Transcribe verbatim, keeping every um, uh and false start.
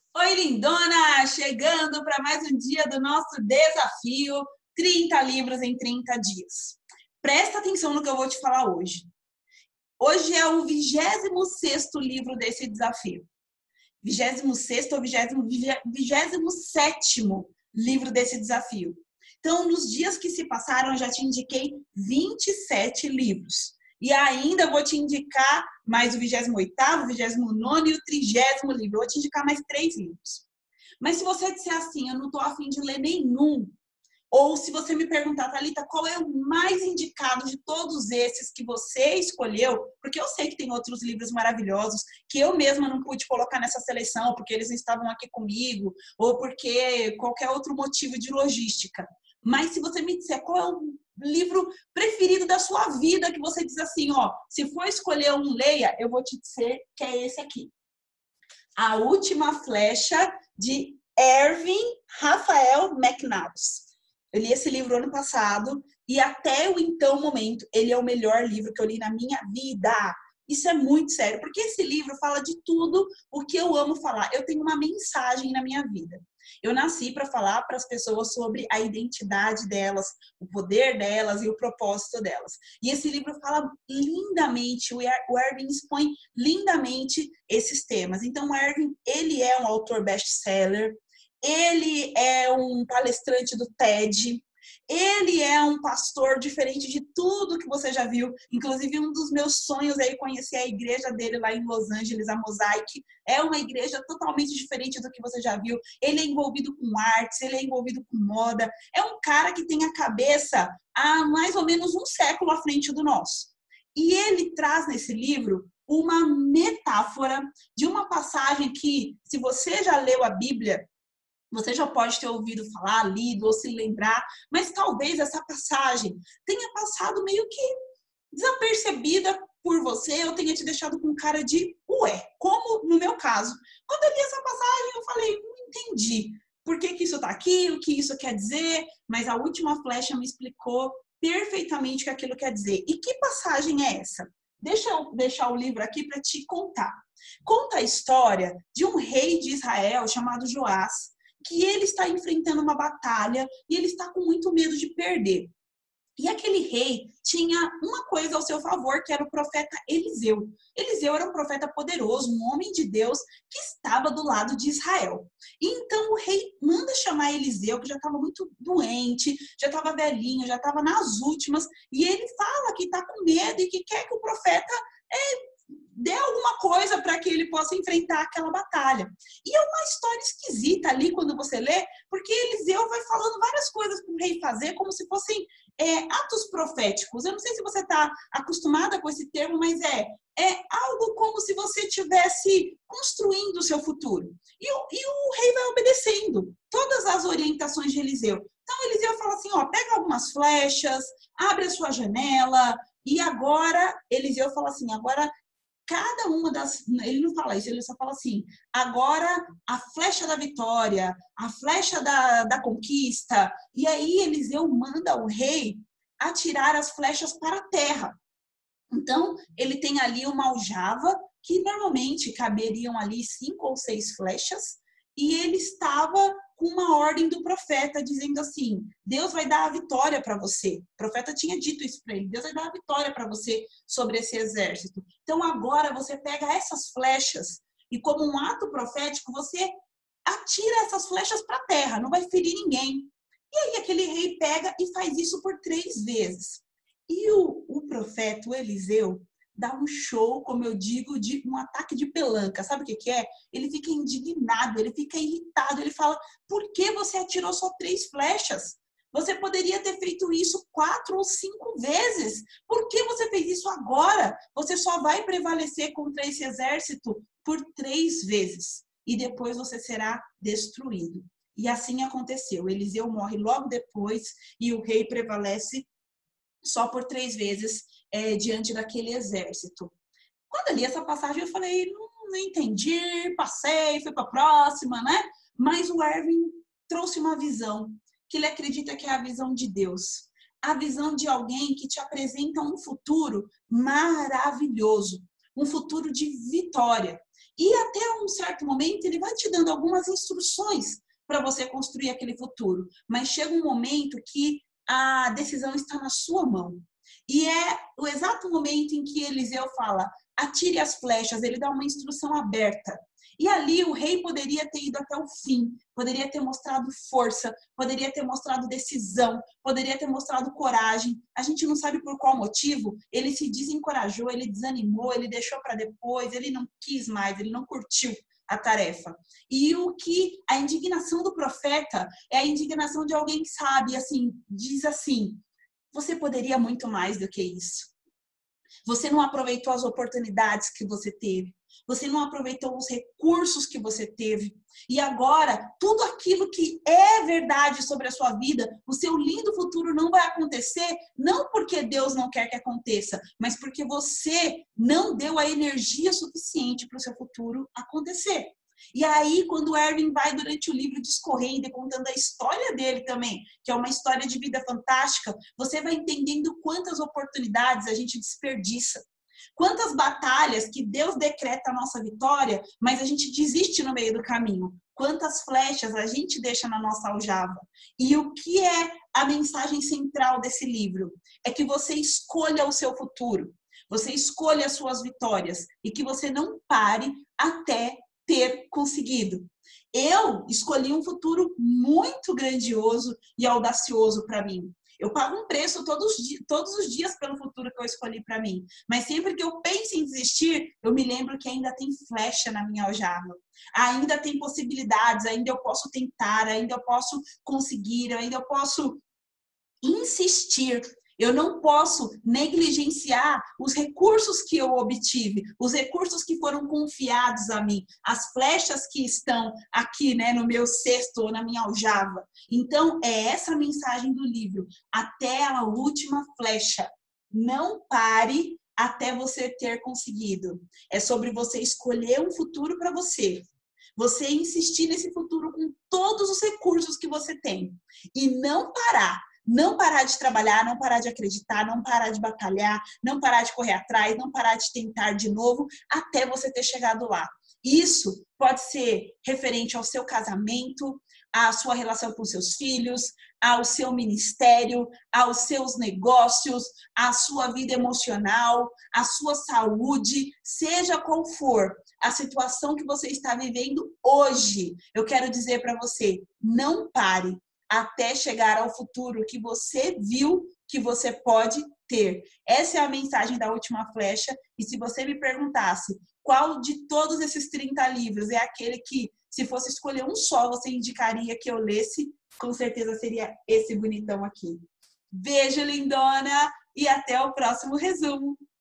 Oi, lindona! Chegando para mais um dia do nosso desafio trinta livros em trinta dias. Presta atenção no que eu vou te falar hoje. Hoje é o vigésimo sexto livro desse desafio. Vigésimo sexto ou vigésimo sétimo livro desse desafio. Então, nos dias que se passaram, eu já te indiquei vinte e sete livros. E ainda vou te indicar mais o vigésimo oitavo, o vigésimo nono e o trigésimo livro. Eu vou te indicar mais três livros. Mas se você disser assim, eu não estou a fim de ler nenhum, ou se você me perguntar, Thalita, qual é o mais indicado de todos esses que você escolheu, porque eu sei que tem outros livros maravilhosos que eu mesma não pude colocar nessa seleção, porque eles não estavam aqui comigo, ou porque qualquer outro motivo de logística. Mas se você me disser qual é o livro preferido da sua vida, que você diz assim, ó, se for escolher um, leia, eu vou te dizer que é esse aqui. A Última Flecha, de Ervin Rafael McNabbs. Eu li esse livro ano passado e até o então momento, ele é o melhor livro que eu li na minha vida. Isso é muito sério, porque esse livro fala de tudo o que eu amo falar. Eu tenho uma mensagem na minha vida. Eu nasci para falar para as pessoas sobre a identidade delas, o poder delas e o propósito delas. E esse livro fala lindamente, o Ervin expõe lindamente esses temas. Então, o Ervin, ele é um autor best-seller, ele é um palestrante do TED, ele é um pastor diferente de tudo que você já viu. Inclusive, um dos meus sonhos é conhecer a igreja dele lá em Los Angeles, a Mosaic. É uma igreja totalmente diferente do que você já viu. Ele é envolvido com artes, ele é envolvido com moda. É um cara que tem a cabeça há mais ou menos um século à frente do nosso. E ele traz nesse livro uma metáfora de uma passagem que, se você já leu a Bíblia, você já pode ter ouvido falar, lido ou se lembrar, mas talvez essa passagem tenha passado meio que desapercebida por você, eu tenha te deixado com cara de ué, como no meu caso. Quando eu li essa passagem, eu falei, não entendi por que que isso está aqui, o que isso quer dizer, mas a Última Flecha me explicou perfeitamente o que aquilo quer dizer. E que passagem é essa? Deixa eu deixar o livro aqui para te contar. Conta a história de um rei de Israel chamado Joás, que ele está enfrentando uma batalha e ele está com muito medo de perder. E aquele rei tinha uma coisa ao seu favor, que era o profeta Eliseu. Eliseu era um profeta poderoso, um homem de Deus que estava do lado de Israel. E então o rei manda chamar Eliseu, que já estava muito doente, já estava velhinho, já estava nas últimas, e ele fala que está com medo e que quer que o profeta é, dê alguma coisa para que ele possa enfrentar aquela batalha. E é uma história esquisita ali quando você lê, porque Eliseu vai falando várias coisas para o rei fazer, como se fossem é, atos proféticos. Eu não sei se você está acostumada com esse termo, mas é, é algo como se você estivesse construindo o seu futuro. E o, e o rei vai obedecendo todas as orientações de Eliseu. Então Eliseu fala assim, ó, pega algumas flechas, abre a sua janela, e agora Eliseu fala assim, agora cada uma das... Ele não fala isso, ele só fala assim, agora a flecha da vitória, a flecha da, da conquista. E aí Eliseu manda o rei atirar as flechas para a terra. Então, ele tem ali uma aljava, que normalmente caberiam ali cinco ou seis flechas, e ele estava com uma ordem do profeta, dizendo assim, Deus vai dar a vitória para você. O profeta tinha dito isso para ele, Deus vai dar a vitória para você sobre esse exército. Então agora você pega essas flechas e como um ato profético, você atira essas flechas para a terra, não vai ferir ninguém. E aí aquele rei pega e faz isso por três vezes. E o, o profeta, o Eliseu, dá um show, como eu digo, de um ataque de pelanca. Sabe o que, que é? Ele fica indignado, ele fica irritado, ele fala, por que você atirou só três flechas? Você poderia ter feito isso quatro ou cinco vezes. Por que você fez isso agora? Você só vai prevalecer contra esse exército por três vezes. E depois você será destruído. E assim aconteceu. Eliseu morre logo depois e o rei prevalece só por três vezes é, diante daquele exército. Quando eu li essa passagem, eu falei, não, não entendi, passei, fui para a próxima, né? Mas o Ervin trouxe uma visão, que ele acredita que é a visão de Deus. A visão de alguém que te apresenta um futuro maravilhoso, um futuro de vitória. E até um certo momento ele vai te dando algumas instruções para você construir aquele futuro. Mas chega um momento que a decisão está na sua mão. E é o exato momento em que Eliseu fala, atire as flechas, ele dá uma instrução aberta. E ali o rei poderia ter ido até o fim, poderia ter mostrado força, poderia ter mostrado decisão, poderia ter mostrado coragem. A gente não sabe por qual motivo, ele se desencorajou, ele desanimou, ele deixou para depois, ele não quis mais, ele não curtiu a tarefa. E o que a indignação do profeta é a indignação de alguém que sabe, assim, diz assim, você poderia muito mais do que isso. Você não aproveitou as oportunidades que você teve. Você não aproveitou os recursos que você teve. E agora, tudo aquilo que é verdade sobre a sua vida, o seu lindo futuro não vai acontecer, não porque Deus não quer que aconteça, mas porque você não deu a energia suficiente para o seu futuro acontecer. E aí, quando o Erwin vai durante o livro discorrendo e contando a história dele também, que é uma história de vida fantástica, você vai entendendo quantas oportunidades a gente desperdiça. Quantas batalhas que Deus decreta a nossa vitória, mas a gente desiste no meio do caminho. Quantas flechas a gente deixa na nossa aljava. E o que é a mensagem central desse livro? É que você escolha o seu futuro. Você escolha as suas vitórias. E que você não pare até ter conseguido. Eu escolhi um futuro muito grandioso e audacioso para mim. Eu pago um preço todos, todos os dias pelo futuro que eu escolhi para mim. Mas sempre que eu penso em desistir, eu me lembro que ainda tem flecha na minha aljava. Ainda tem possibilidades, ainda eu posso tentar, ainda eu posso conseguir, ainda eu posso insistir. Eu não posso negligenciar os recursos que eu obtive, os recursos que foram confiados a mim, as flechas que estão aqui, né, no meu cesto ou na minha aljava. Então, é essa a mensagem do livro. Até a última flecha. Não pare até você ter conseguido. É sobre você escolher um futuro para você. Você insistir nesse futuro com todos os recursos que você tem. E não parar. Não parar de trabalhar, não parar de acreditar, não parar de batalhar, não parar de correr atrás, não parar de tentar de novo até você ter chegado lá. Isso pode ser referente ao seu casamento, à sua relação com seus filhos, ao seu ministério, aos seus negócios, à sua vida emocional, à sua saúde, seja qual for a situação que você está vivendo hoje. Eu quero dizer para você, não pare até chegar ao futuro que você viu que você pode ter. Essa é a mensagem da última flecha. E se você me perguntasse qual de todos esses trinta livros é aquele que, se fosse escolher um só, você indicaria que eu lesse, com certeza seria esse bonitão aqui. Beijo, lindona, e até o próximo resumo.